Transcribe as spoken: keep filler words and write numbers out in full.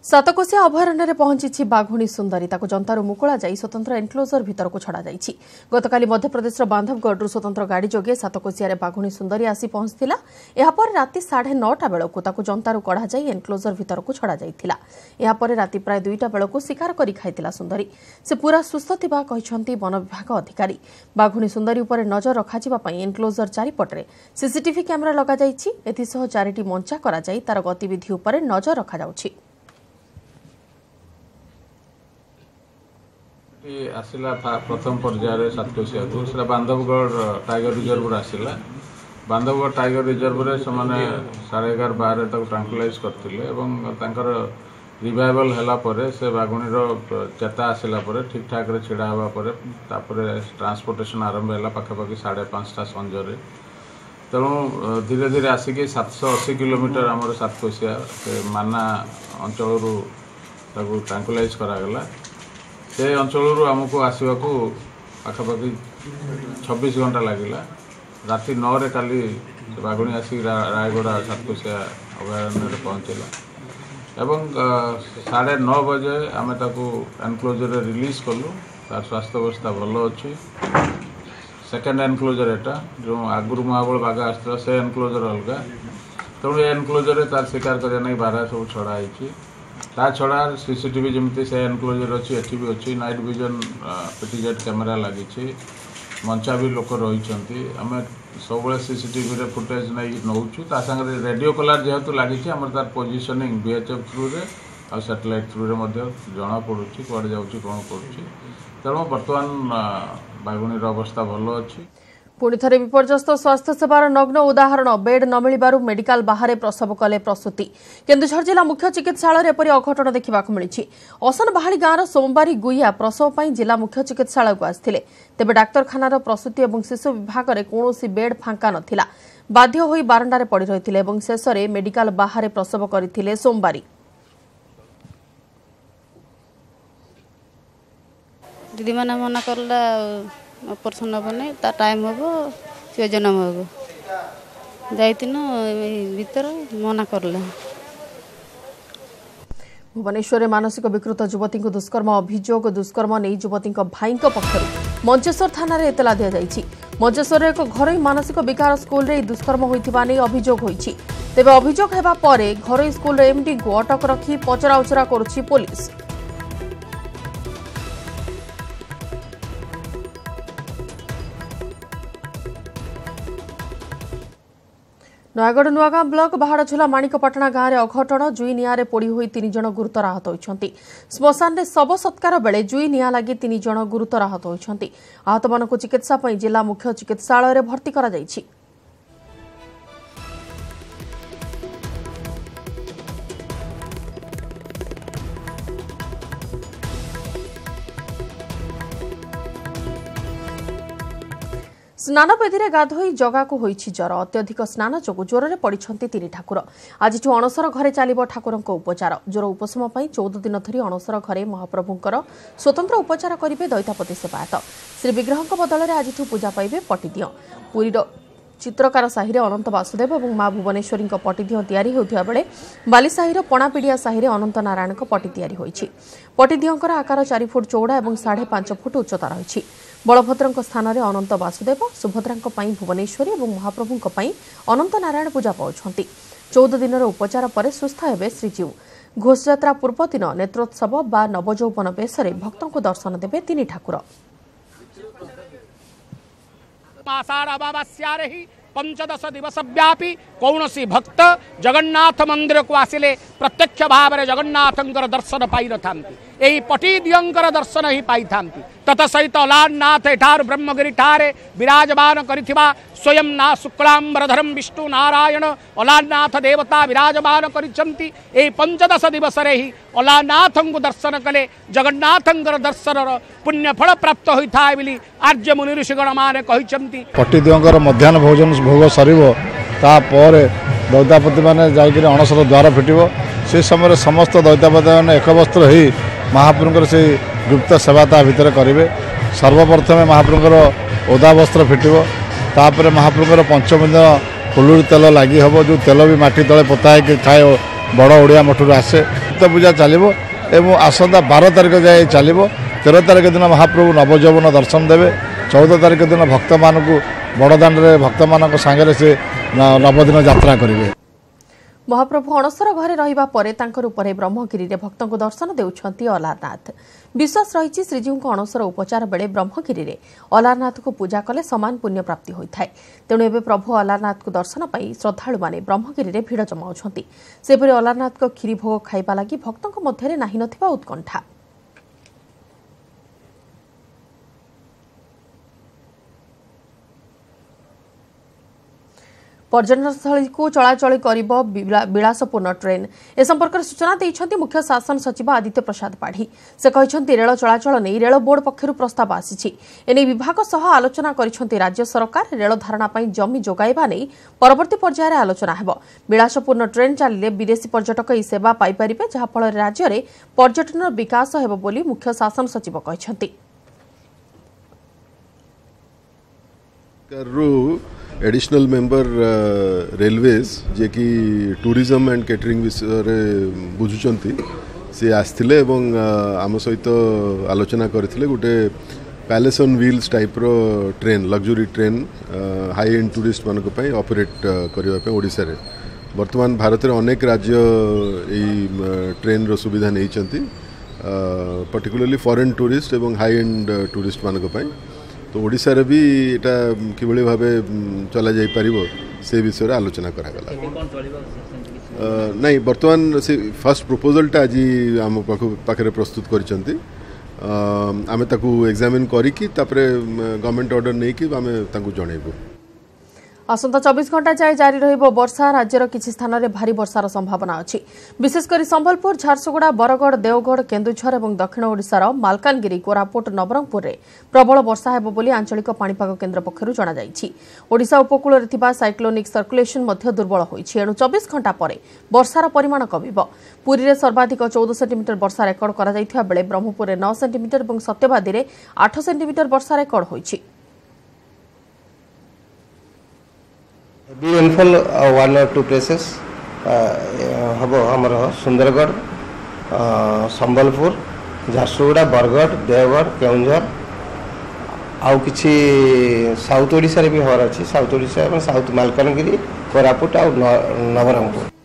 सातकोशिया अभयारण्य में पहुंची बाघुणी सुंदरी ताको जंतारू मुकुला जाई स्वतंत्र एनक्लोजर भीतर को छड़ा जाइछि। गतकाली मध्यप्रदेश बांधवगढ़ स्वतंत्र गाड़ी जोगे सातकोशिया बाघुणी सुंदरी आसी पहुंचथिला। एहा पर राति साढ़े नौटा बेलकु ताको जंतारू कढ़ा जाई एनक्लोजर भीतर को छड़ा जाइथिला। एहा पर राति प्राय दुईटा बेलकु शिकार करी खाइथिला सुंदरी। से पूरा सुस्थ थिबा कहिसंती वन विभाग अधिकारी। बाघुणी सुंदरी उपर नजर रखाजिबा पई एनक्लोजर चारिपटरे सीसीटीवी कैमेरा लगा जाइछि। एथिसह चारिटी मंचा करा जाई तार गतिविधि उपर नजर रखा जाउछि। आसला प्रथम पर्यायर सातकोशिया को से बांधवगढ़ टाइगर रिजर्व आसला। बांधवगढ़ टाइगर रिजर्व रे से माने साढ़े एगार बार ट्रांकुलाइज करते रिवाइवल हैला परे से बाघुणीर चेता आसला परे ठीक ठाक रे छिड़ा हवा परे तापरे ट्रांसपोर्टेशन आरंभ हैला पाखापाखि साढ़े पांचटा संजरे। तेणु धीरे धीरे आसिक सात सौ अशी किलोमीटर आमर सातकोशिया माना अंचल ट्रांकुलाइज करागला। से अंचल आमको आसवा को पाखापाखि छब्बीस घंटा लगिला। राति नौ रे काली बाघुणी आसिक रायगढ़ सातकोशिया अभयारण्य पहुँचला एवं साढ़े नौ बजे आम ताकू एनक्लोजर रिलीज कलु। तार स्वास्थ्य अवस्था भल अच्छी। सेकेंड एनक्लोजर एटा जो आगुरी महाबल बाघ आसता से एनक्लोजर अलग। तेणु एनक्लोजर तार शिकार करने बारह सब छड़ा ता छड़ा सीसीटीवी जमती से एनक्लोजर अच्छी एटी भी अच्छी नाइट विजन पेटीजेट कैमेरा लगी मंचा भी लोक रही आम सब सीसीटीवी रे फुटेज नहीं नौचु सागर रेडियो कलर जेहेतु लगी आम तार पोजिशनिंग बीएचएफ थ्रू रे और सैटेलाइट थ्रू रे जना पड़ू कौन जाऊँ कौन करुँच। तेणु बर्तमान बाघुणीर अवस्था भल अच्छी। पुणी थे विपर्यस्त स्वास्थ्य सेवार नग्न उदाहरण बेड न मिलू मेडिकल बाहर प्रसव कले प्रसूति। केन्दुझर जिला मुख्य चिकित्सालय एपरी अघटन देखा मिली। असन बाहाली गाँव सोमवारी गुइया प्रसव पर जिला मुख्य चिकित्सालय को आसते तेज डाक्तखानार प्रसूति और शिशु विभाग में कौन बेड फांका नथिला। बाध्य होई बारंडारे पड़ी रही शेष में मेडिकल बाहर प्रसव करथिले सोमवारी। दीदी माने मना करला ऑपरेशन हेनी ता टाइम हम सी जन्म हम जाइतिन भीतर मना करला। भुवनेश्वर मानसिक विकृत युवती दुष्कर्म अभियोग दुष्कर्म नहीं युवती भाई पक्षर मंचेश्वर थाना रे एतला दिया जाइछि। मंचेश्वर एक घरोई मानसिक विकार स्कूल रे दुष्कर्म होइथिबा नै अभियोग होइछि। तेबे अभियोग हेबा परे घरोई स्कूल रे एमडी को अटक रखी पचराउचरा करुछि पुलिस। नयगढ़ नुआगां ब्लॉक बाहाड़झोला माणिकपाटना गाँव में अघटन जुई निआं पोड़ी होई तीन जन गुरुतर आहत होइछंती। श्मशान में शव सत्कार बेले जुई निआं लागि तीन जन गुरुतर आहत होइछंती। आहत मानकु चिकित्सा पई जिला मुख्य चिकित्सालय रे भर्ती करा जाइछि। स्नानवेदी में गाधोई जगा को होइछि ज्वर। अत्यधिक स्नान जोगु ज्वर में पड़िछंती तीन ठाकुर। आज अणसर घरे चलिबो ठाकुरंको उपचार। ज्वर उपशम पई चौदह दिन धरी अणसर घरे महाप्रभुंकर स्वतंत्र उपचार करिवे दैतापति सेवायत। श्री विग्रहंक बदल में आज पूजा पाइबे पटिदिय। पुरीर चित्रकार साहि अनंत वासुदेव और माँ भुवनेश्वरी पटिदिय तैयारी होउथिबा बेले बालीसाही पणापिडिया साहि अनंत नारायण पटी तैयारी होइछि। पटिदियंकर आकार चार फुट चौड़ा और साढ़े पांच फुट उच्चता रही। बलभद्र स्थान में अनंत वासुदेव सुभद्रा भुवनेश्वरी और महाप्रभु अनंत नारायण पूजा पाउछंती। चौदह दिन उपचार पर सुस्थ हेबे श्रीजीव। घोषयात्रा पूर्व दिन नेत्रोत्सव बा नवजौवन बेशरे भक्तों को दर्शन देवे तीन ठाकुर। आषाढ़ अमावास्यारे ही पंचदश दिवस व्यापी कौन सी भक्त जगन्नाथ मंदिर को आसिले प्रत्यक्ष भाव में जगन्नाथंकर दर्शन पाई न था। यही पटिदियंकर दर्शन ही पाई था। तत सहित अलारनाथ एठार ब्रह्मगिरी ठारे विराजमान करिथिबा स्वयं ना शुक्लांबरधरम विष्णु नारायण अलारनाथ देवता विराजमान करिसंती। एही पंचदश दिवस रे ही अलारनाथंकु दर्शन कले जगन्नाथंकर दर्शन पुण्यफल प्राप्त होइथाय बोली आर्य मुनि ऋषिगण माने कहिसंती। पटिदियंकर मध्याह्न भोजन भोग सरिबो ता परे दैतापति माने जाइकरी अणसर द्वार फिटिबो। से समय समस्त दैतापति माने एक वस्त्र ही महाप्रभुंकर से गुप्त सेवा ता भितर करेंगे। सर्वप्रथमे महाप्रभुंकर ओदा वस्त्र फिटिबो। तापर महाप्रभुंकर पंचम दिन फुलुरी तेल लगी हम जो तेल भी माटी तले पोता है थाए बड़ ओडिया मठर आसे पूजा चलो एवं आसंता बार तारिख जाए चलो तेरह तारिख दिन महाप्रभु नवजौवन दर्शन देवे चौदह तारिख दिन भक्त मान बड़दान भक्त मान सांगे से नवदिन यात्रा करेंगे। महाप्रभु अणसर घरे रहिबा परे तांकर उपरे ब्रह्मगिरी रे भक्तଙ୍କୁ दर्शन देउछंती अलारनाथ। विश्वास रही श्रीजीव अणसर उपचार बेले ब्रह्मगिरी रे अलारनाथ को पूजा कले समान पुण्य प्राप्ति होइथाय। तेणु एबे प्रभु अलारनाथ को दर्शन पाई श्रद्धालु माने ब्रह्मगिरी रे भीड़ जमाउछंती। सेपरि अलारनाथ को खीरी भोग खाइबा लागि भक्तଙ୍କ मध्यरे नाही नथिबा उत्कंठा। पर्यटन स्थली को चलाचल करिब विलासपूर्ण ट्रेन ए संपर्क में सूचना देइछंती मुख्य शासन सचिव आदित्य प्रसाद पाढ़ी। से कहछंती रेल चलाचल नै रेल बोर्ड पक्षरु प्रस्ताव आसीछि। एनै विभाग सह आलोचना करिछंती राज्य सरकार। रेल धारणा पई जमी जोगाइबा नै परवर्ती पर्यायर आलोचना हेबो। विलासपूर्ण ट्रेन चलिले विदेशी पर्यटक ई सेवा पाई परिबे जहा फल राज्य रे पर्यटन विकास हेबो बोली मुख्य शासन सचिव कहछंती। एडिशनल मेंबर रेलवेज जे कि टूरिज्म एंड कैटरिंग विषय बुझुचंती से आसथिले एवं आम सहित आलोचना करथिले गोटे पैलेस ऑन व्हील्स टाइप रो train luxury train high end tourist मानक पई ऑपरेट करबा पे ओडिसा रे वर्तमान भारत रे अनेक राज्य ए ट्रेन रो सुविधा नै चंती पर्टिकुलरली फॉरेन टूरिस्ट एवं हाई एंड टूरिस्ट मानक पई। तो ओडिशा रे भी एटा किबळे भाबे चला जाई परिबो से विषय रे आलोचना करा गला। नहीं वर्तमान से फर्स्ट प्रपोजल टा आज आम पाखे प्रस्तुत करिसंती आमे ताकू एग्जामिन करी कि तापरे गवर्नमेंट ऑर्डर नै कि आमे ताकू जणैबो। आसंता चौबीस घंटा जाए जारी रहिबो वर्षा। राज्यर किछि स्थान रे भारी वर्षार संभावना अछि। विशेषकर संबलपुर झारसुगुड़ा बरगढ़ देवगढ़ केन्दुझर और दक्षिण ओडिशार मालकानगिरी कोरापुट नवरंगपुर रे प्रबल वर्षा हेबो बोली आंचलिक पाणीपाग केन्द्र पक्षरु जणा जाइछि। ओडिशा उपकूल रे थिबा साइक्लोनिक सर्कुलेशन मध्य दुर्बल होइछि। एणु चौबीस घंटा परे वर्षार परिमाण कमिबो। पुरी रे सर्वाधिक चौदह सेंटीमीटर वर्षा रेकर्ड करा जाइथिबा बेले ब्रह्मपुर रे नौ सेंटीमीटर और सत्यवादी रे आठ सेंटीमीटर वर्षा रेकर्ड होइछि। Heavy rainfall uh, one or two places हम हमर सुंदरगढ़ संबलपुर झारसुगुड़ा बरगढ़ देवगढ़ केउंझर आउ किछि साउथ ओडिशा रे भी हवार अछि। साउथ ओडिशा साउथ मालकानगिरी कोरापुट आ नवरंगपुर।